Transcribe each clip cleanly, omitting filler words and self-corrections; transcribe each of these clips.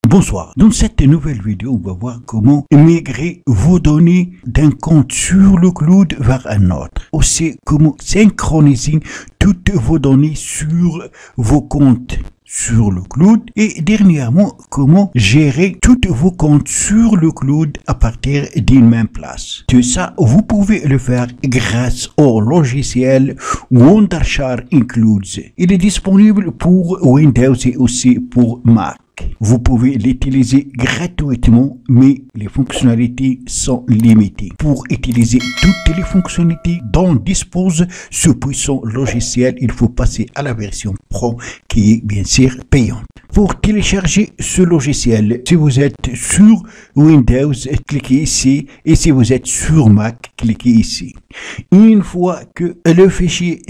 Bonsoir, dans cette nouvelle vidéo, on va voir comment migrer vos données d'un compte sur le cloud vers un autre. Aussi, comment synchroniser toutes vos données sur vos comptes sur le cloud et dernièrement, comment gérer tous vos comptes sur le cloud à partir d'une même place. Tout ça, vous pouvez le faire grâce au logiciel Wondershare Includes. Il est disponible pour Windows et aussi pour Mac. Vous pouvez l'utiliser gratuitement, mais les fonctionnalités sont limitées. Pour utiliser toutes les fonctionnalités dont dispose ce puissant logiciel, il faut passer à la version Pro qui est bien sûr payante. Pour télécharger ce logiciel, si vous êtes sur Windows, cliquez ici et si vous êtes sur Mac, cliquez ici. Une fois que le fichier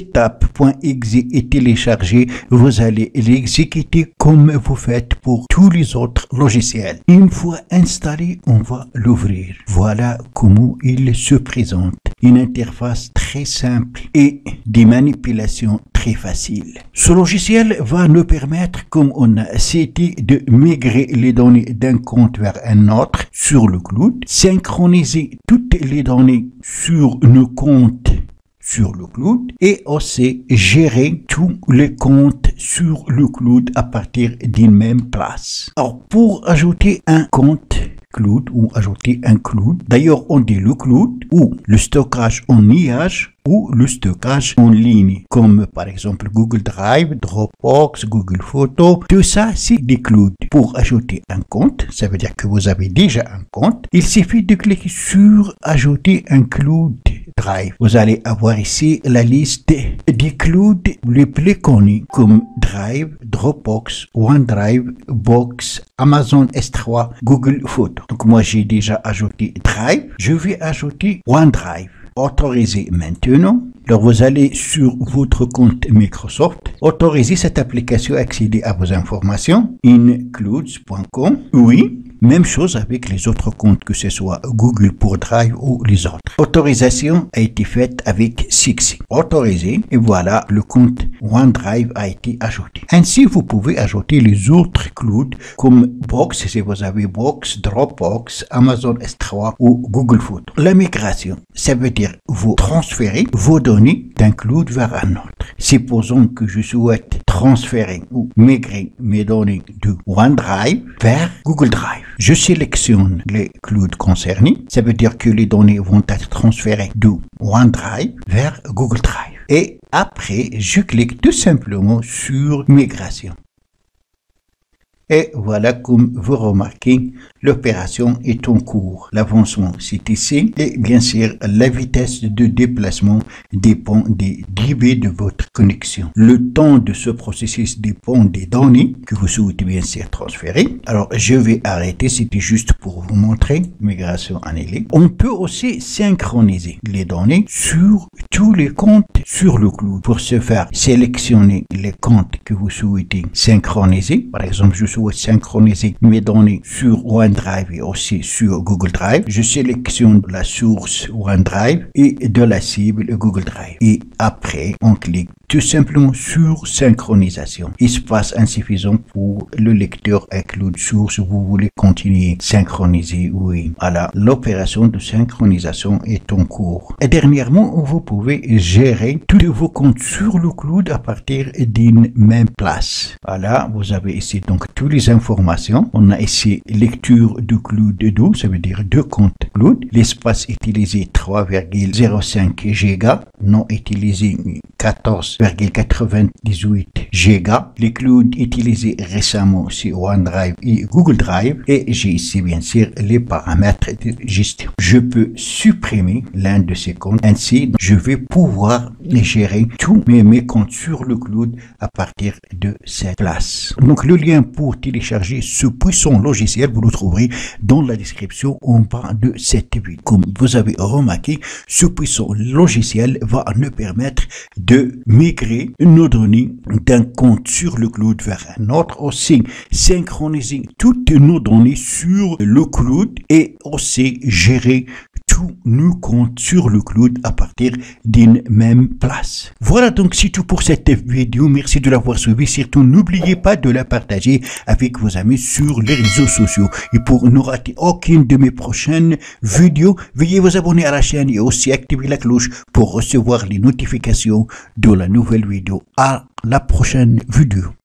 setup.exe est téléchargé, vous allez l'exécuter comme vous faites pour tous les autres logiciels. Une fois installé, on va l'ouvrir. Voilà comment il se présente. Une interface très simple et des manipulations très faciles. Ce logiciel va nous permettre, comme on a cité, de migrer les données d'un compte vers un autre sur le cloud, synchroniser toutes les données sur nos comptes sur le cloud et aussi gérer tous les comptes sur le cloud à partir d'une même place. Alors, pour ajouter un compte cloud ou ajouter un cloud, d'ailleurs on dit le cloud ou le stockage en nuage ou le stockage en ligne, comme par exemple Google Drive, Dropbox, Google Photos, tout ça c'est des clouds. Pour ajouter un compte, ça veut dire que vous avez déjà un compte, il suffit de cliquer sur ajouter un cloud Drive. Vous allez avoir ici la liste des clouds les plus connus comme Drive, Dropbox, OneDrive, Box, Amazon S3, Google Photos. Donc moi j'ai déjà ajouté Drive, je vais ajouter OneDrive. Autoriser maintenant. Alors vous allez sur votre compte Microsoft, autoriser cette application à accéder à vos informations, includes.com, oui. Même chose avec les autres comptes, que ce soit Google pour Drive ou les autres. Autorisation a été faite avec Success. Autorisé et voilà, le compte OneDrive a été ajouté. Ainsi, vous pouvez ajouter les autres clouds comme Box, si vous avez Box, Dropbox, Amazon S3 ou Google Photos. La migration, ça veut dire vous transférez vos données d'un cloud vers un autre. Supposons que je souhaite transférer ou migrer mes données de OneDrive vers Google Drive. Je sélectionne les clouds concernés. Ça veut dire que les données vont être transférées de OneDrive vers Google Drive. Et après, je clique tout simplement sur migration. Et voilà, comme vous remarquez, l'opération est en cours. L'avancement, c'est ici. Et bien sûr, la vitesse de déplacement dépend des débits de votre connexion. Le temps de ce processus dépend des données que vous souhaitez bien sûr transférer. Alors, je vais arrêter. C'était juste pour vous montrer. Migration annulée. On peut aussi synchroniser les données sur tous les comptes sur le cloud. Pour ce faire, sélectionnez les comptes que vous souhaitez synchroniser. Par exemple, je souhaite synchroniser mes données sur OneDrive et aussi sur Google Drive. Je sélectionne la source OneDrive et de la cible Google Drive. Et après, on clique tout simplement sur synchronisation. Espace insuffisant pour le lecteur include source. Vous voulez continuer synchroniser, oui. Voilà, l'opération de synchronisation est en cours. Et dernièrement, vous pouvez gérer tous vos comptes sur le cloud à partir d'une même place. Voilà, vous avez ici donc toutes les informations. On a ici lecture du cloud 2, ça veut dire 2 comptes cloud. L'espace utilisé 3,05 Go, non utilisé 14,98 Go. Les clouds utilisés récemment c'est OneDrive et Google Drive. Et j'ai ici bien sûr les paramètres de gestion. Je peux supprimer l'un de ces comptes. Ainsi, je vais pouvoir gérer tous mes comptes sur le cloud à partir de cette place. Donc le lien pour télécharger ce puissant logiciel, vous le trouverez dans la description en bas de cette vidéo. Comme vous avez remarqué, ce puissant logiciel va nous permettre de migrer nos données d'un compte sur le cloud vers un autre, aussi synchroniser toutes nos données sur le cloud et aussi gérer tous nos comptes sur le cloud à partir d'une même place. Voilà donc c'est tout pour cette vidéo. Merci de l'avoir suivi. Surtout n'oubliez pas de la partager avec vos amis sur les réseaux sociaux. Et pour ne rater aucune de mes prochaines vidéos, veuillez vous abonner à la chaîne et aussi activer la cloche pour recevoir les notifications de la nouvelle vidéo. À la prochaine vidéo.